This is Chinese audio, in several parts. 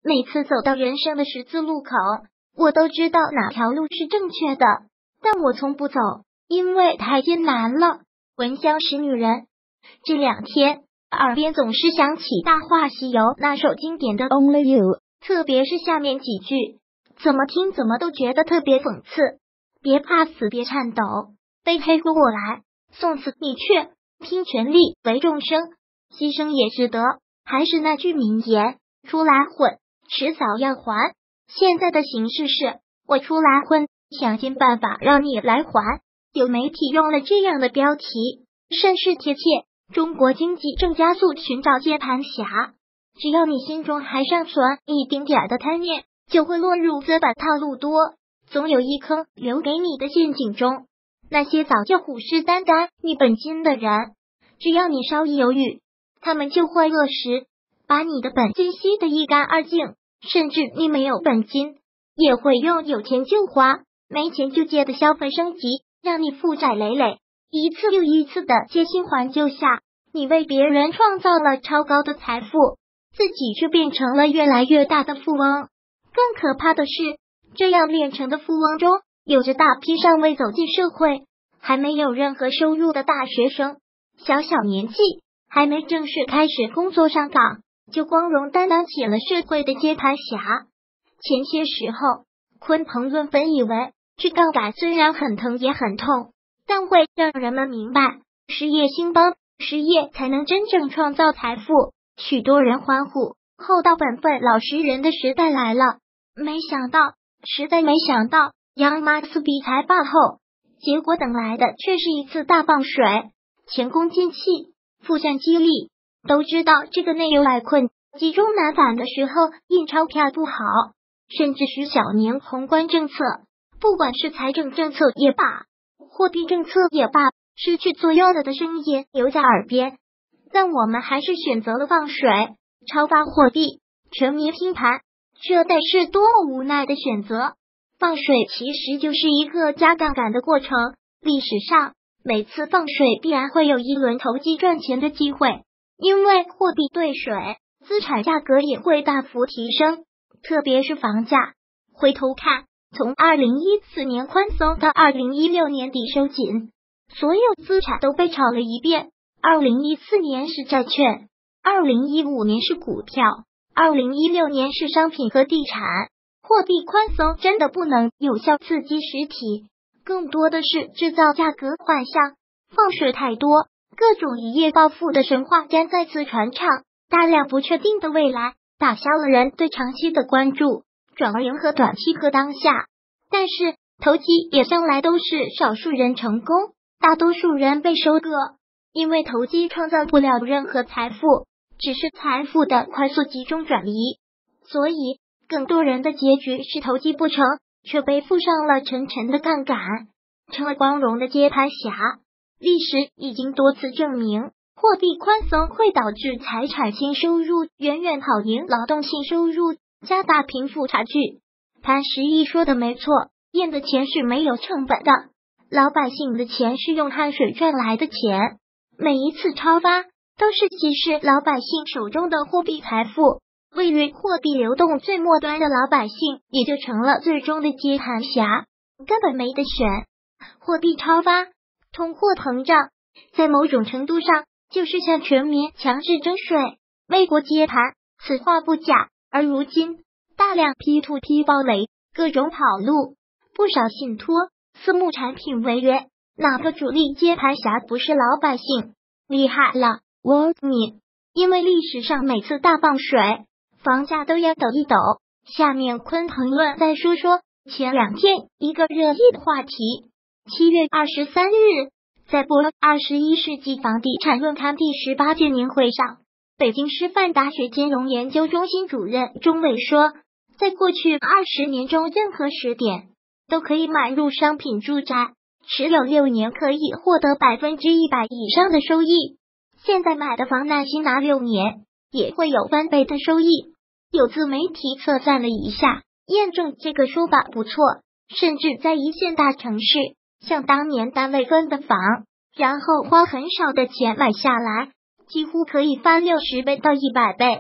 每次走到人生的十字路口，我都知道哪条路是正确的，但我从不走，因为太艰难了。闻香识女人，这2天耳边总是响起《大话西游》那首经典的 Only You， 特别是下面几句，怎么听怎么都觉得特别讽刺。别怕死，别颤抖，背黑锅我来，送死你去，拼全力为众生，牺牲也值得。还是那句名言，出来混，迟早要还。现在的形势是，我出来混，想尽办法让你来还。有媒体用了这样的标题，甚是贴切。中国经济正加速寻找接盘侠，只要你心中还尚存一丁点的贪念，就会落入资本套路多，总有一坑留给你的陷阱中。那些早就虎视眈眈你本金的人，只要你稍一犹豫，他们就会扼实，把你的本金吸得一干二净，甚至你没有本金，也会用有钱就花，没钱就借的消费升级，让你负债累累。一次又一次的借新还旧下，你为别人创造了超高的财富，自己却变成了越来越大的富翁。更可怕的是，这样炼成的富翁中，有着大批尚未走进社会，还没有任何收入的大学生，小年纪还没正式开始工作上岗，就光荣担当起了社会的接盘侠。前些时候，鲲鹏论分以为，去杠杆虽然很疼也很痛，但会让人们明白，实业兴邦，实业才能真正创造财富。许多人欢呼，厚道本分老实人的时代来了。没想到，杨马斯比财霸后，结果等来的却是一次大放水，前功尽弃，负债激励。都知道这个内忧外困、积中难返的时候，印钞票不好，甚至许小年宏观政策，不管是财政政策也罢，货币政策也罢，失去作用了的声音留在耳边，但我们还是选择了放水，超发货币，全民拼盘，这得是多么无奈的选择。放水其实就是一个加杠杆的过程，历史上每次放水必然会有一轮投机赚钱的机会，因为货币兑水，资产价格也会大幅提升，特别是房价。回头看，从2014年宽松到2016年底收紧，所有资产都被炒了一遍。2014年是债券，2015年是股票，2016年是商品和地产。货币宽松真的不能有效刺激实体，更多的是制造价格幻象。放水太多，各种一夜暴富的神话将再次传唱，大量不确定的未来打消了人对长期的关注，转而迎合短期和当下。但是投机也向来都是少数人成功，大多数人被收割，因为投机创造不了任何财富，只是财富的快速集中转移，所以更多人的结局是投机不成，却背负上了沉沉的杠杆，成了光荣的接盘侠。历史已经多次证明，货币宽松会导致财产性收入远远跑赢劳动性收入，加大贫富差距。潘石屹说的没错，印的钱是没有成本的，老百姓的钱是用汗水赚来的钱，每一次超发都是稀释老百姓手中的货币财富，位于货币流动最末端的老百姓也就成了最终的接盘侠，根本没得选。货币超发，通货膨胀，在某种程度上就是向全民强制征税，为国接盘，此话不假。而如今大量 P2P 暴雷，各种跑路，不少信托、私募产品违约，哪个主力接盘侠不是老百姓？厉害了，我你！因为历史上每次大放水，房价都要抖一抖。下面鲲鹏论再说说前2天一个热议的话题。7月23日，在播21世纪房地产论坛第18届年会上，北京师范大学金融研究中心主任钟伟说，在过去20年中，任何时点都可以买入商品住宅，持有6年可以获得100%以上的收益。现在买的房耐心拿6年，也会有翻倍的收益。有自媒体测算了一下，验证这个说法不错，甚至在一线大城市，像当年单位分的房，然后花很少的钱买下来，几乎可以翻60倍到100倍。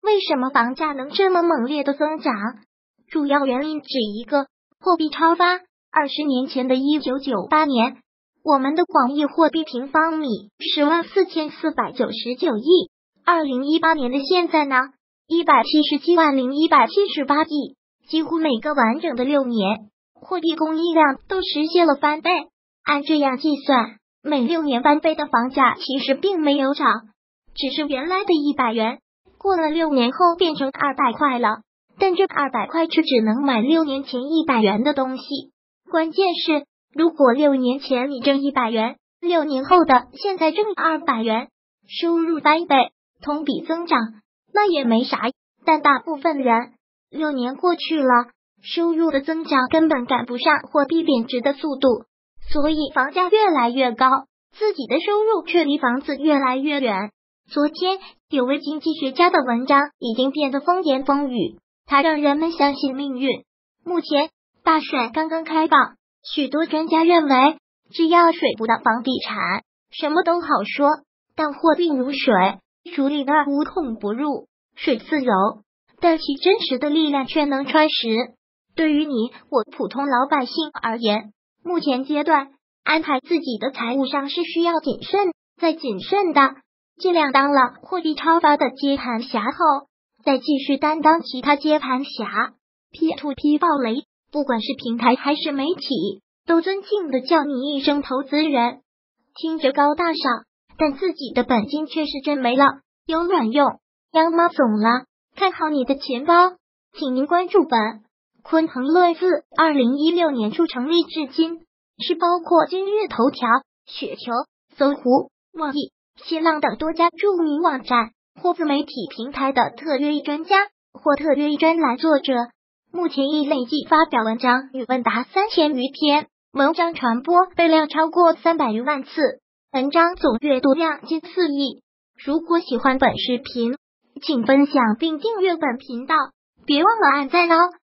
为什么房价能这么猛烈的增长？主要原因只一个，货币超发。20年前的1998年，我们的广义货币平方米104499亿，2018年的现在呢，1770178亿，几乎每个完整的6年，货币供应量都实现了翻倍。按这样计算，每6年翻倍的房价其实并没有涨，只是原来的100元，过了6年后变成200块了，但这200块却只能买6年前100元的东西。关键是，如果6年前你挣100元，6年后的现在挣200元，收入翻倍，同比增长，那也没啥。但大部分人6年过去了，收入的增长根本赶不上货币贬值的速度，所以房价越来越高，自己的收入却离房子越来越远。昨天有位经济学家的文章已经变得风言风语，他让人们相信命运。目前大水刚刚开放，许多专家认为，只要水不到房地产，什么都好说。但货币如水，如里那无孔不入，水自柔，但其真实的力量却能穿石。对于你我普通老百姓而言，目前阶段安排自己的财务上是需要谨慎再谨慎的，尽量当了货币超发的接盘侠后，再继续担当其他接盘侠。P2P 暴雷，不管是平台还是媒体，都尊敬的叫你一声投资人，听着高大上，但自己的本金却是真没了，有卵用。央妈总了，看好你的钱包，请您关注本。鲲鹏论自2016年初成立至今，是包括今日头条、雪球、搜狐、网易、新浪等多家著名网站或自媒体平台的特约专家或特约专栏作者。目前已累计发表文章与问答3000余篇，文章传播被量超过300余万次，文章总阅读量近4亿。如果喜欢本视频，请分享并订阅本频道，别忘了按赞哦。